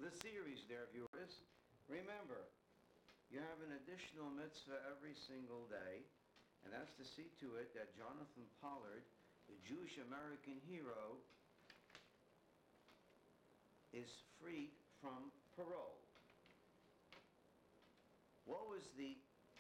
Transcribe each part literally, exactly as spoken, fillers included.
the series, dear viewers. Remember, you have an additional mitzvah every single day, and that's to see to it that Jonathan Pollard, the Jewish American hero, is freed from parole. What was the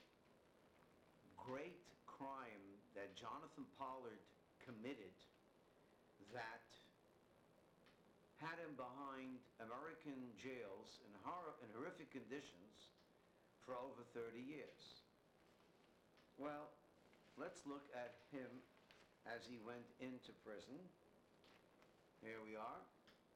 great crime that Jonathan Pollard committed that had him behind American jails in, hor- in horrific conditions for over thirty years? Well, let's look at him as he went into prison. Here we are.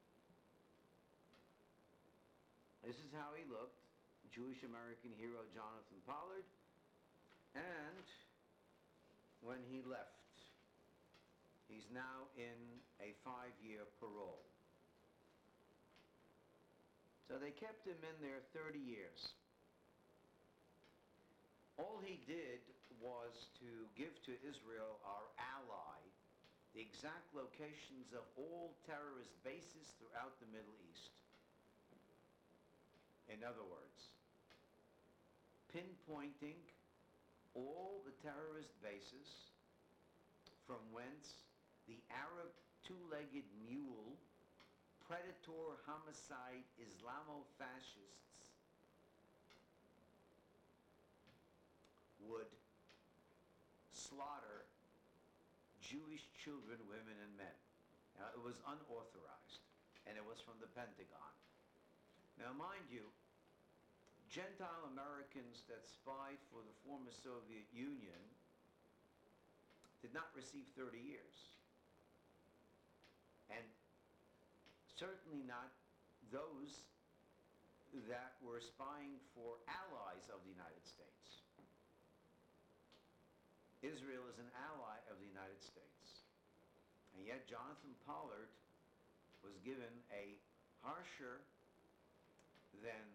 This is how he looked, Jewish American hero Jonathan Pollard. And when he left, he's now in a five-year parole. So they kept him in there thirty years. All he did was to give to Israel, our ally, the exact locations of all terrorist bases throughout the Middle East. In other words, pinpointing all the terrorist bases from whence the Arab two-legged mule, predator, homicide, Islamo-fascists would slaughter Jewish children, women, and men. Now, it was unauthorized, and it was from the Pentagon. Now, mind you, Gentile Americans that spied for the former Soviet Union did not receive thirty years. And certainly not those that were spying for allies of the United States. Israel is an ally of the United States. And yet Jonathan Pollard was given a harsher than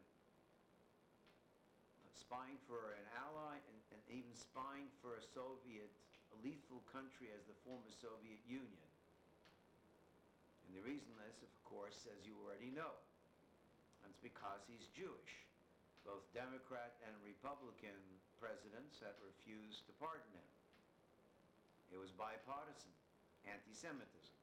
spying for an ally and, and even spying for a Soviet, a lethal country as the former Soviet Union. And the reason is, of course, as you already know, it's because he's Jewish. Both Democrat and Republican presidents had refused to pardon him. It was bipartisan anti-Semitism.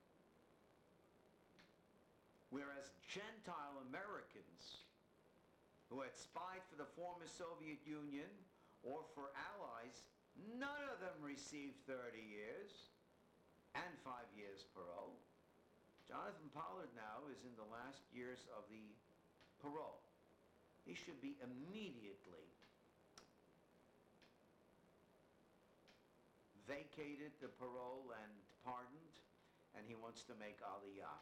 Whereas Gentile Americans who had spied for the former Soviet Union or for allies, none of them received thirty years and five years parole. Jonathan Pollard now is in the last years of the parole. He should be immediately vacated the parole and pardoned, and he wants to make Aliyah.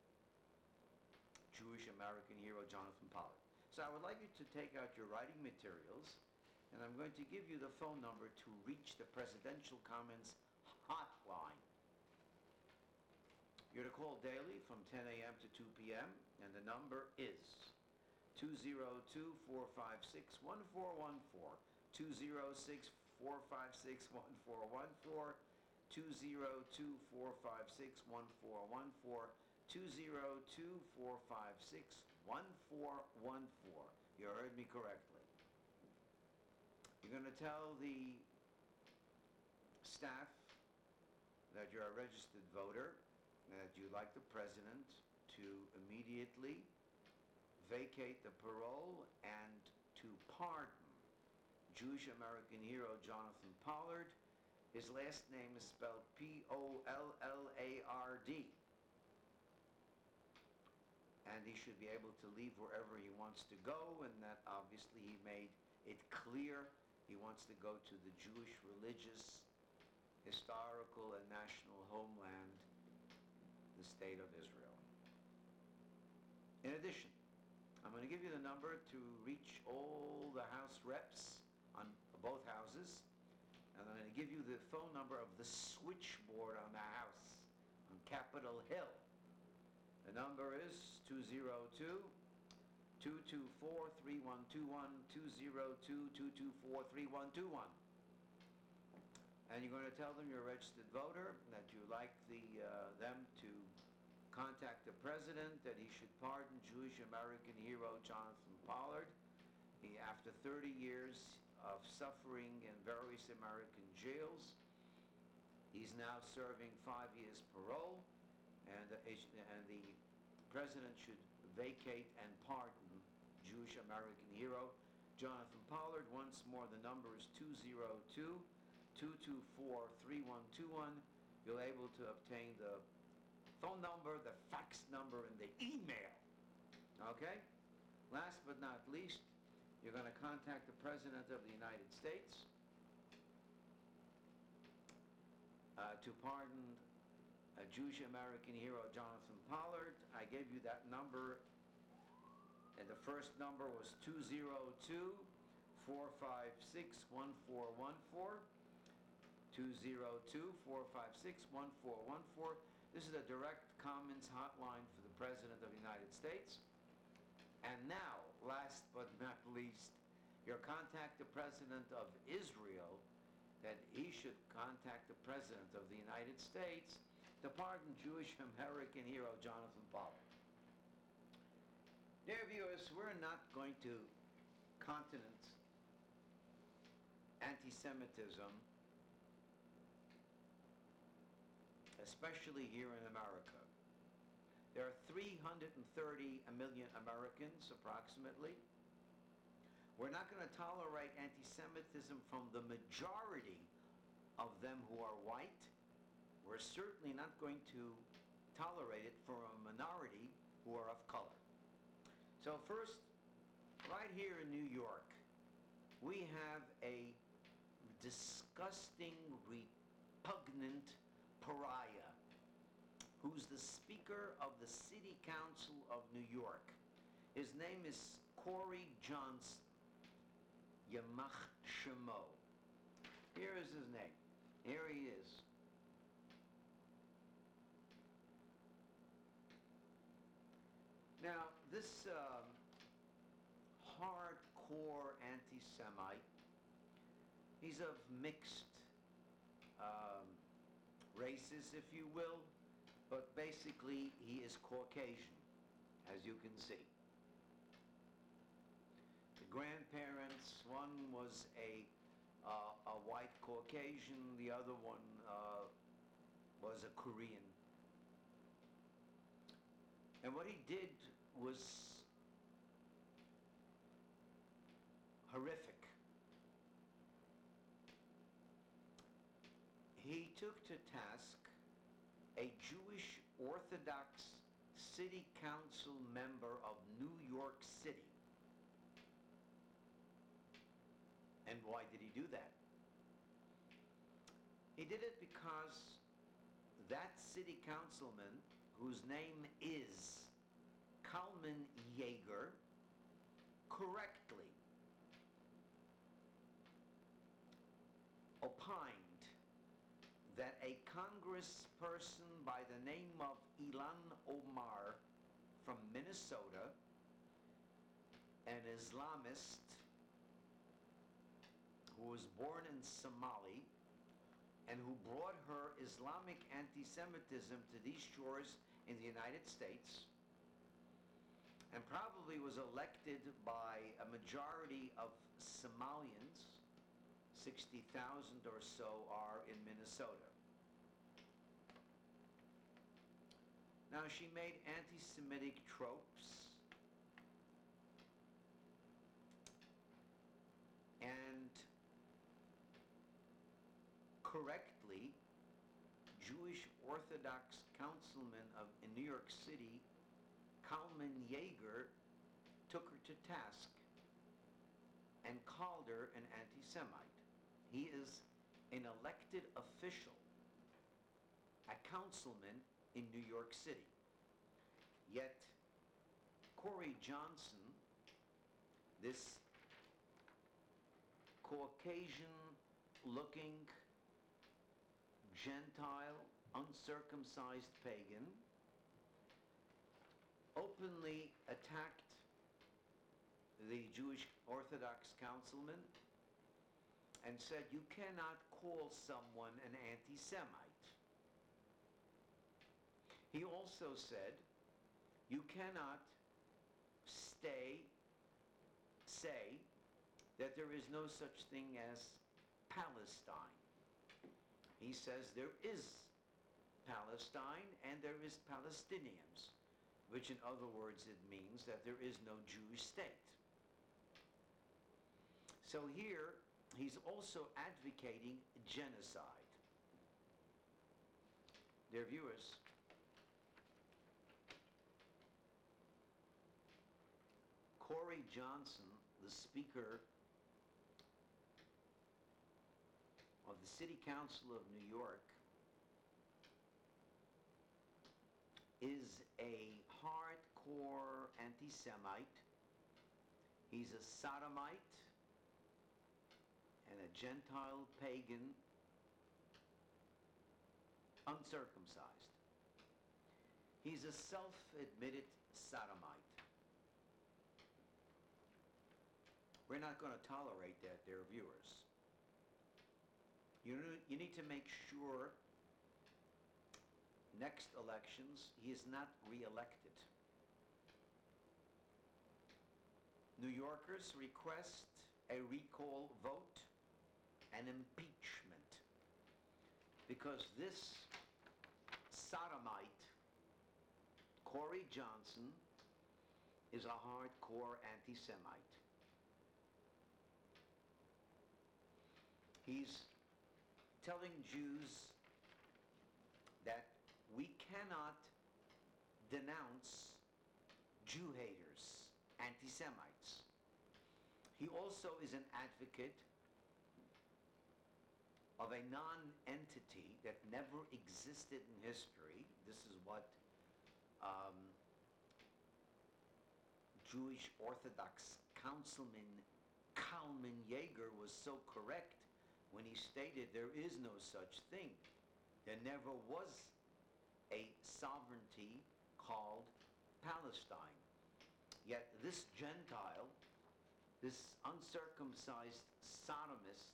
Jewish American hero Jonathan Pollard. So I would like you to take out your writing materials, and I'm going to give you the phone number to reach the Presidential Comments hotline. You're to call daily from ten a.m. to two p.m., and the number is two zero two, four five six, one four one four, two zero six, four five six, one four one four, two zero two, four five six, one four one four, two zero two, four five six, one four one four. You heard me correctly. You're going to tell the staff that you're a registered voter, that you'd like the president to immediately vacate the parole and to pardon Jewish American hero Jonathan Pollard. His last name is spelled P O L L A R D. And he should be able to leave wherever he wants to go, and that obviously he made it clear he wants to go to the Jewish religious, historical, and national homeland, the state of Israel. In addition, I'm going to give you the number to reach all the House reps on both houses, and I'm going to give you the phone number of the switchboard on the House on Capitol Hill. The number is two zero two, two two four, three one two one, two zero two, two two four, three one two one. And you're going to tell them you're a registered voter, and that you like the, uh, them to contact the president that he should pardon Jewish American hero Jonathan Pollard. He, after thirty years of suffering in various American jails, he's now serving five years parole, and, uh, and the president should vacate and pardon Jewish American hero Jonathan Pollard. Once more, the number is two zero two, two two four, three one two one. You're able to obtain the phone number, the fax number, and the email. Okay? Last but not least, you're going to contact the President of the United States uh, to pardon a Jewish American hero, Jonathan Pollard. I gave you that number, and the first number was two zero two, four five six, one four one four. two zero two, four five six, one four one four. This is a direct Commons hotline for the President of the United States. And now, last but not least, you'll contact the President of Israel that he should contact the President of the United States to pardon Jewish American hero Jonathan Pollard. Dear viewers, we're not going to continent anti-Semitism, especially here in America. There are three hundred thirty million Americans, approximately. We're not going to tolerate anti-Semitism from the majority of them who are white. We're certainly not going to tolerate it from a minority who are of color. So first, right here in New York, we have a disgusting, repugnant pariah who's the Speaker of the City Council of New York. His name is Corey Johnson. Yamach Shemo. Here is his name. Here he is. Now, this um, hardcore anti-Semite, he's of mixed um, races, if you will, but basically he is Caucasian, as you can see. The grandparents, one was a, uh, a white Caucasian, the other one uh, was a Korean. And what he did was horrific. He took to task a Jewish Orthodox City Council member of New York City. And why did he do that? He did it because that city councilman, whose name is Kalman Yeager, correctly opined that a congressperson by the name of Ilan Omar from Minnesota, an Islamist who was born in Somalia and who brought her Islamic anti-Semitism to these shores in the United States, and probably was elected by a majority of Somalians, sixty thousand or so are in Minnesota. Now, she made anti-Semitic tropes and correctly, Jewish Orthodox councilman of in New York City, Kalman Yeager, took her to task and called her an anti-Semite. He is an elected official, a councilman in New York City. Yet, Corey Johnson, this Caucasian-looking, Gentile, uncircumcised pagan, openly attacked the Jewish Orthodox councilman and said, you cannot call someone an anti-Semite. He also said, you cannot stay, say that there is no such thing as Palestine. He says there is Palestine and there is Palestinians, which in other words it means that there is no Jewish state. So here he's also advocating genocide. Dear viewers, Corey Johnson, the Speaker of the City Council of New York, is a hardcore anti-Semite. He's a sodomite and a Gentile pagan, uncircumcised. He's a self-admitted sodomite. We're not going to tolerate that, dear viewers. You, you need to make sure next elections he is not re-elected. New Yorkers request a recall vote and impeachment because this sodomite, Corey Johnson, is a hardcore anti-Semite. He's telling Jews that we cannot denounce Jew haters, anti-Semites. He also is an advocate of a non-entity that never existed in history. This is what um, Jewish Orthodox Councilman Kalman Yeager was so correct when he stated there is no such thing. There never was a sovereignty called Palestine. Yet this Gentile, this uncircumcised sodomist,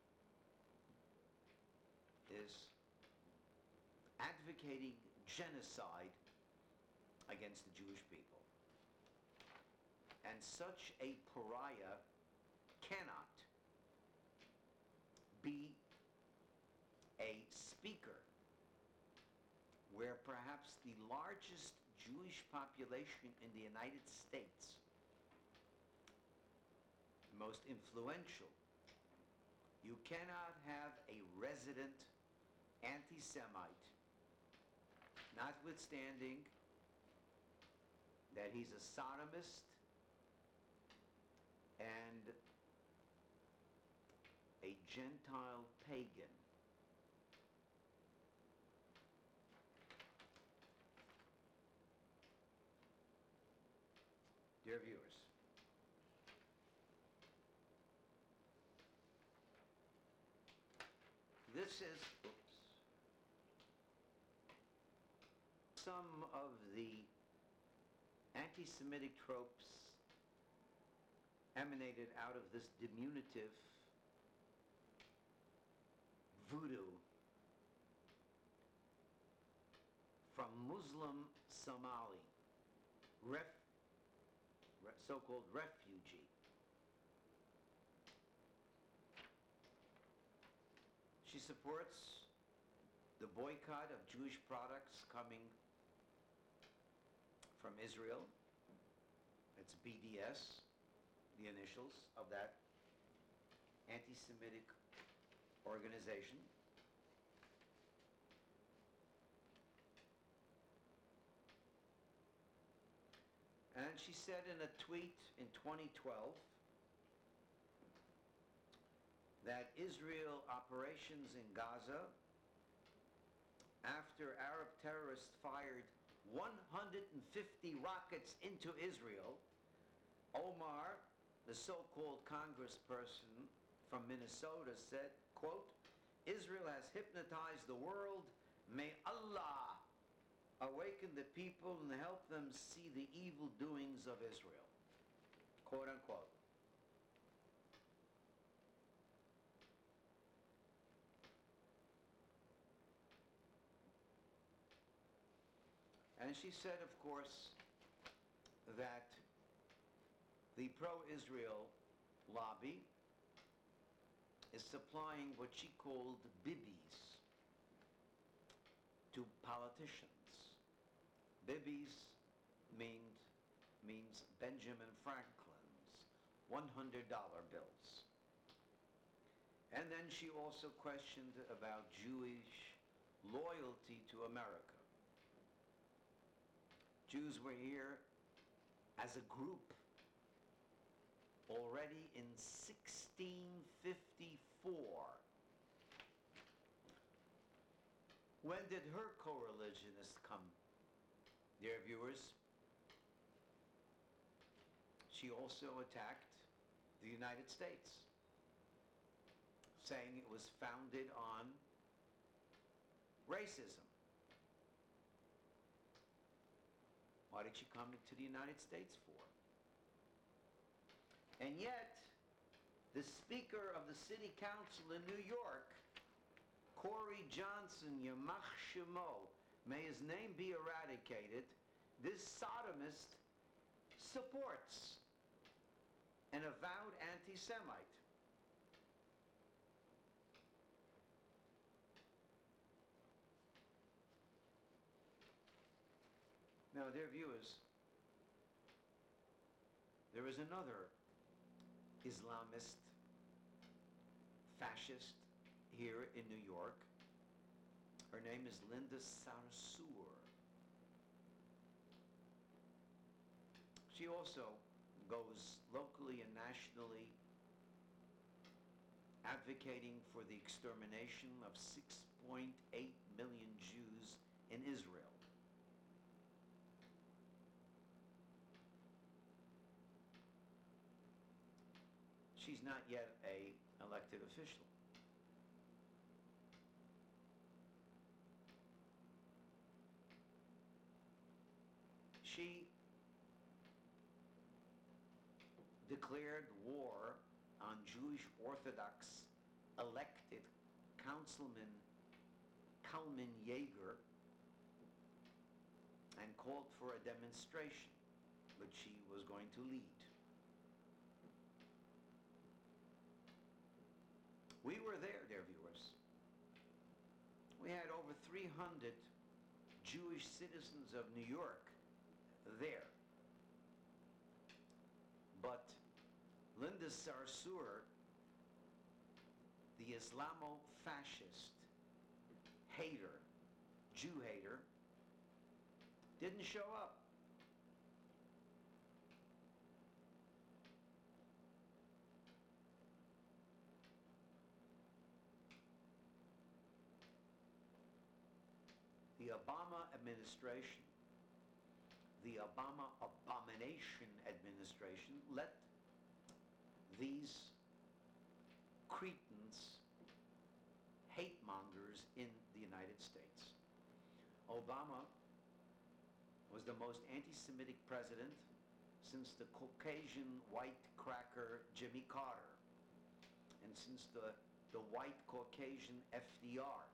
is advocating genocide against the Jewish people. And such a pariah cannot be a speaker where perhaps the largest Jewish population in the United States, the most influential, you cannot have a resident anti-Semite, notwithstanding that he's a sodomist and a Gentile pagan. Dear viewers, this is, oops, some of the anti-Semitic tropes emanated out of this diminutive voodoo from Muslim Somali, ref, so-called refugee. She supports the boycott of Jewish products coming from Israel. It's B D S, the initials of that anti-Semitic organization. And she said in a tweet in twenty twelve that Israel operations in Gaza, after Arab terrorists fired one hundred fifty rockets into Israel, Omar, the so-called congressperson from Minnesota, said, quote, Israel has hypnotized the world. May Allah awaken the people and help them see the evil doings of Israel. Quote unquote. And she said, of course, that the pro-Israel lobby is supplying what she called bibbies to politicians. Bibbies mean, means Benjamin Franklin's one hundred dollar bills. And then she also questioned about Jewish loyalty to America. Jews were here as a group already in sixteen fifty-four. When did her co-religionists come, dear viewers? She also attacked the United States, saying it was founded on racism. What did she come to the United States for? And yet, the Speaker of the City Council in New York, Corey Johnson, Yamach Shemo, may his name be eradicated, this sodomist supports an avowed anti-Semite. Now, dear viewers, there is another Islamist fascist here in New York. Her name is Linda Sarsour. She also goes locally and nationally advocating for the extermination of six point eight million Jews in Israel. She's not yet an elected official. She declared war on Jewish Orthodox elected Councilman Kalman Yeager and called for a demonstration, which she was going to lead. We were there, dear viewers. We had over three hundred Jewish citizens of New York there. But Linda Sarsour, the Islamo-fascist hater, Jew hater, didn't show up. The Obama administration, the Obama abomination administration, let these cretins, hate mongers in the United States. Obama was the most anti-Semitic president since the Caucasian white cracker Jimmy Carter, and since the, the white Caucasian F D R.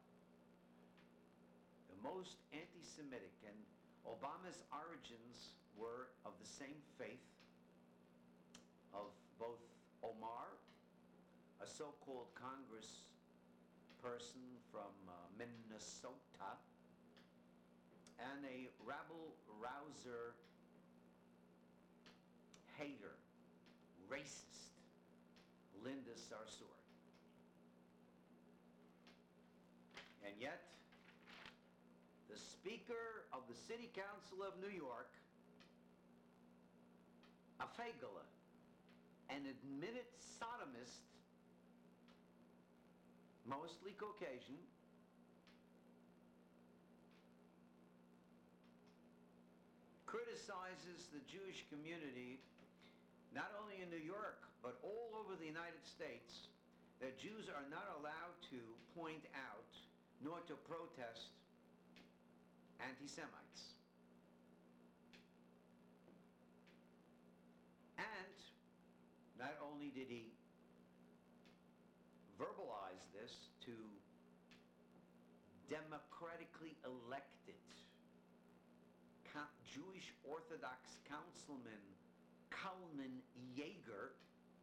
The most anti-Semitic, and Obama's origins were of the same faith of both Omar, a so-called Congress person from uh, Minnesota, and a rabble-rouser hater, racist, Linda Sarsour. And yet, the Speaker of the City Council of New York, a Fagala, an admitted sodomist, mostly Caucasian, criticizes the Jewish community, not only in New York, but all over the United States, that Jews are not allowed to point out nor to protest anti-Semites. And not only did he verbalize this to democratically elected Jewish Orthodox councilman Kalman Yeager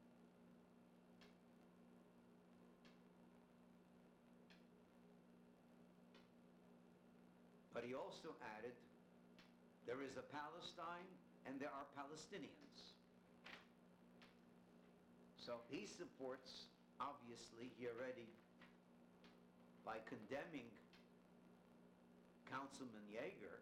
but he also added, there is a Palestine and there are Palestinians. So he supports, obviously, he already, by condemning Councilman Yeager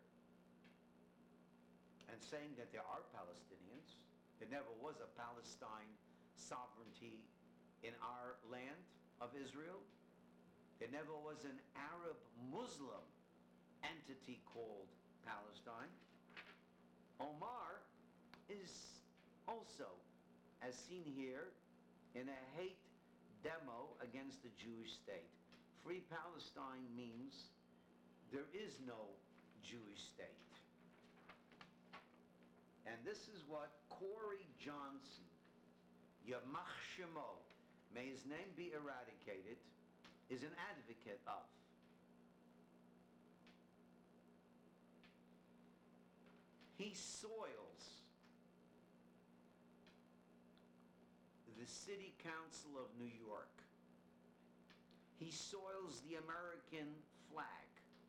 and saying that there are Palestinians, there never was a Palestine sovereignty in our land of Israel. There never was an Arab Muslim entity called Palestine. Omar is also, as seen here, in a hate demo against the Jewish state. Free Palestine means there is no Jewish state. And this is what Corey Johnson, Yamach Shemo, may his name be eradicated, is an advocate of. He soils the City Council of New York. He soils the American flag.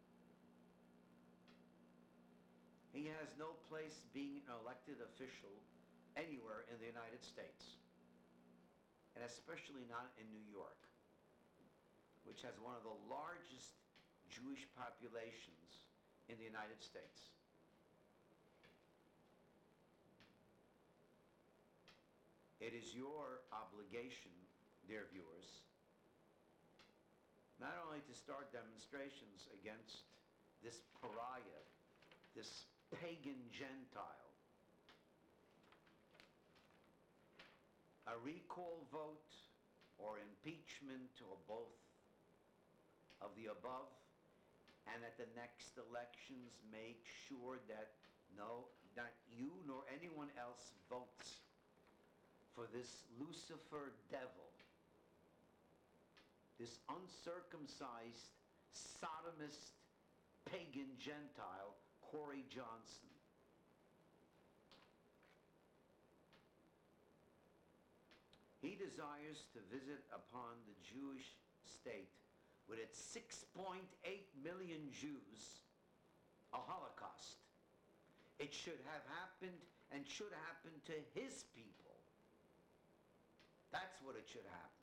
He has no place being an elected official anywhere in the United States, and especially not in New York, which has one of the largest Jewish populations in the United States. It is your obligation, dear viewers, not only to start demonstrations against this pariah, this pagan Gentile, a recall vote or impeachment or both of the above, and at the next elections make sure that no, not you nor anyone else votes for this Lucifer devil, this uncircumcised, sodomist, pagan Gentile, Corey Johnson. He desires to visit upon the Jewish state with its six point eight million Jews a Holocaust. It should have happened and should happen to his people. That's what it should happen.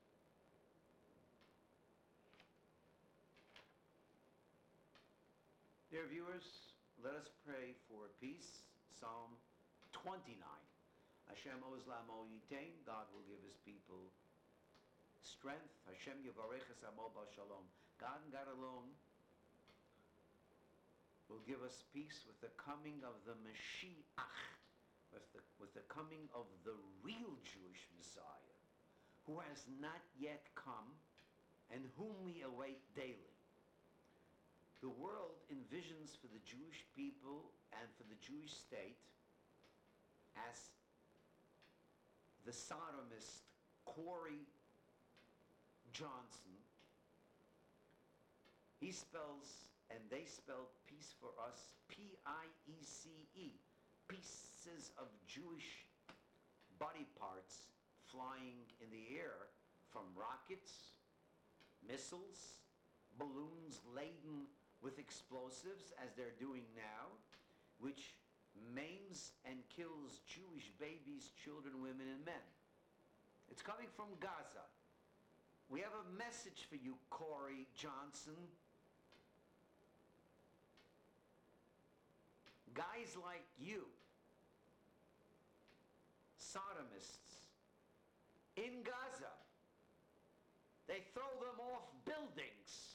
Dear viewers, let us pray for peace. Psalm twenty-nine. Hashem oz la'amo yitain. God will give his people strength. Hashem yivarech es amo b'shalom. God and God alone will give us peace with the coming of the Mashiach, with the, with the coming of the real Jewish Messiah, who has not yet come and whom we await daily. The world envisions for the Jewish people and for the Jewish state as the sodomist Corey Johnson. He spells, and they spell peace for us, P I E C E, pieces of Jewish body parts flying in the air from rockets, missiles, balloons laden with explosives, as they're doing now, which maims and kills Jewish babies, children, women, and men. It's coming from Gaza. We have a message for you, Corey Johnson. Guys like you, sodomists, in Gaza, they throw them off buildings.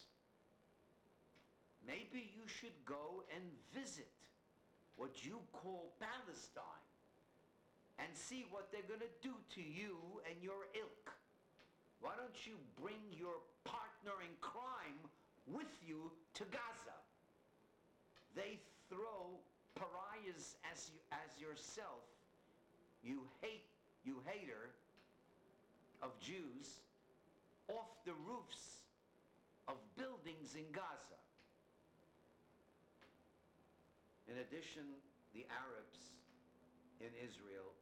Maybe you should go and visit what you call Palestine and see what they're going to do to you and your ilk. Why don't you bring your partner in crime with you to Gaza? They throw pariahs as you, as yourself, you hate, you hater of Jews, off the roofs of buildings in Gaza. In addition, the Arabs in Israel,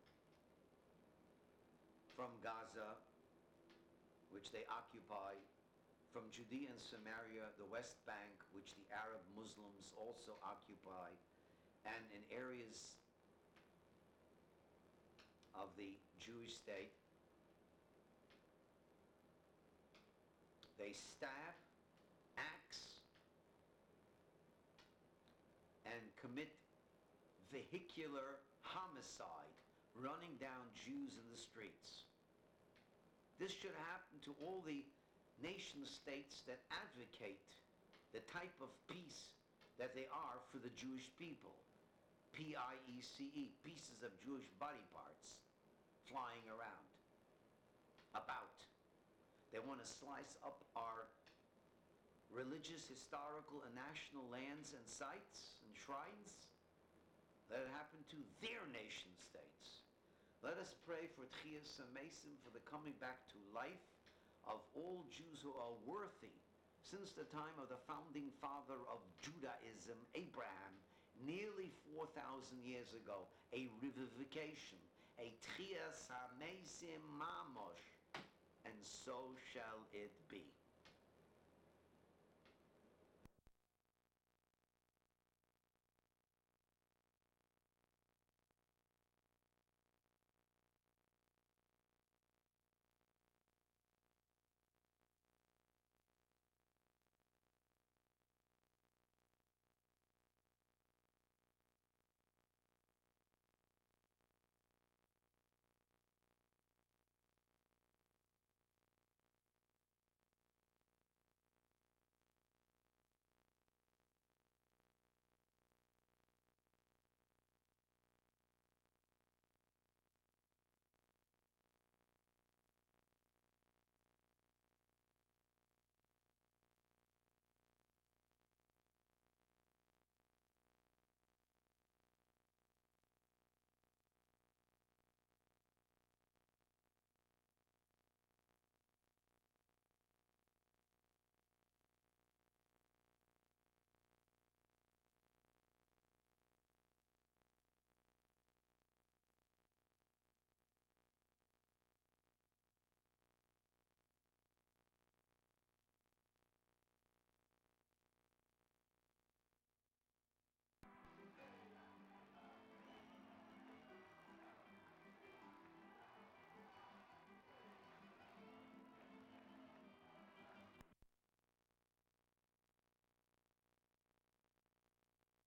from Gaza, which they occupy, from Judea and Samaria, the West Bank, which the Arab Muslims also occupy, and in areas of the Jewish state, they stab, axe, and commit vehicular homicide, running down Jews in the streets. This should happen to all the nation states that advocate the type of peace that they are for the Jewish people. P I E C E, pieces of Jewish body parts flying around, about. They want to slice up our religious, historical, and national lands and sites and shrines. Let it happen to their nation states. Let us pray for Tchias Mason, for the coming back to life of all Jews who are worthy since the time of the founding father of Judaism, Abraham, nearly four thousand years ago. A revivification, a Tchias Mason Mamosh, and so shall it be.